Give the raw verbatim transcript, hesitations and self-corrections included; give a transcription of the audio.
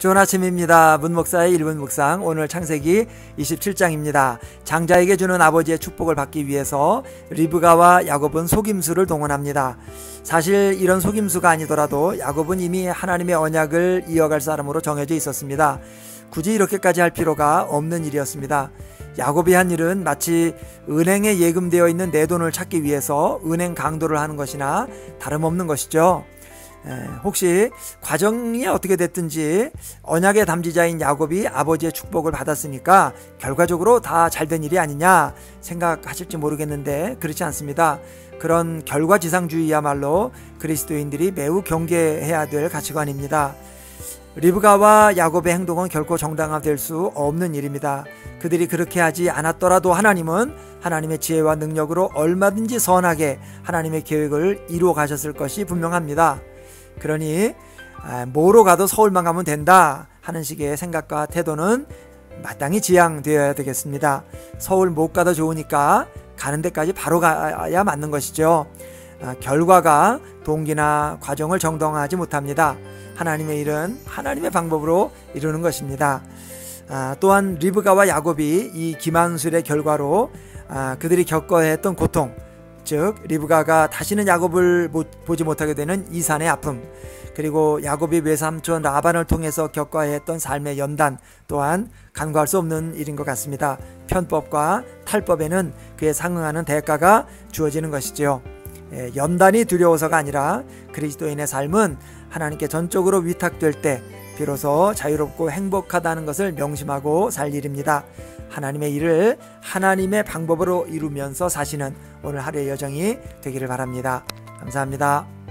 좋은 아침입니다. 문목사의 일 분 묵상, 오늘 창세기 이십칠 장입니다. 장자에게 주는 아버지의 축복을 받기 위해서 리브가와 야곱은 속임수를 동원합니다. 사실 이런 속임수가 아니더라도 야곱은 이미 하나님의 언약을 이어갈 사람으로 정해져 있었습니다. 굳이 이렇게까지 할 필요가 없는 일이었습니다. 야곱이 한 일은 마치 은행에 예금되어 있는 내 돈을 찾기 위해서 은행 강도를 하는 것이나 다름없는 것이죠. 에, 혹시 과정이 어떻게 됐든지 언약의 담지자인 야곱이 아버지의 축복을 받았으니까 결과적으로 다 잘된 일이 아니냐 생각하실지 모르겠는데 그렇지 않습니다. 그런 결과지상주의야말로 그리스도인들이 매우 경계해야 될 가치관입니다. 리브가와 야곱의 행동은 결코 정당화될 수 없는 일입니다. 그들이 그렇게 하지 않았더라도 하나님은 하나님의 지혜와 능력으로 얼마든지 선하게 하나님의 계획을 이루어 가셨을 것이 분명합니다. 그러니 뭐로 가도 서울만 가면 된다 하는 식의 생각과 태도는 마땅히 지양되어야 되겠습니다. 서울 못 가도 좋으니까 가는 데까지 바로 가야 맞는 것이죠. 결과가 동기나 과정을 정당화하지 못합니다. 하나님의 일은 하나님의 방법으로 이루는 것입니다. 아, 또한 리브가와 야곱이 이 기만술의 결과로 아, 그들이 겪어야 했던 고통, 즉 리브가가 다시는 야곱을 못, 보지 못하게 되는 이산의 아픔, 그리고 야곱이 외삼촌 라반을 통해서 겪어야 했던 삶의 연단 또한 간과할 수 없는 일인 것 같습니다. 편법과 탈법에는 그에 상응하는 대가가 주어지는 것이죠. 예, 연단이 두려워서가 아니라 그리스도인의 삶은 하나님께 전적으로 위탁될 때 비로소 자유롭고 행복하다는 것을 명심하고 살 일입니다. 하나님의 일을 하나님의 방법으로 이루면서 사시는 오늘 하루의 여정이 되기를 바랍니다. 감사합니다.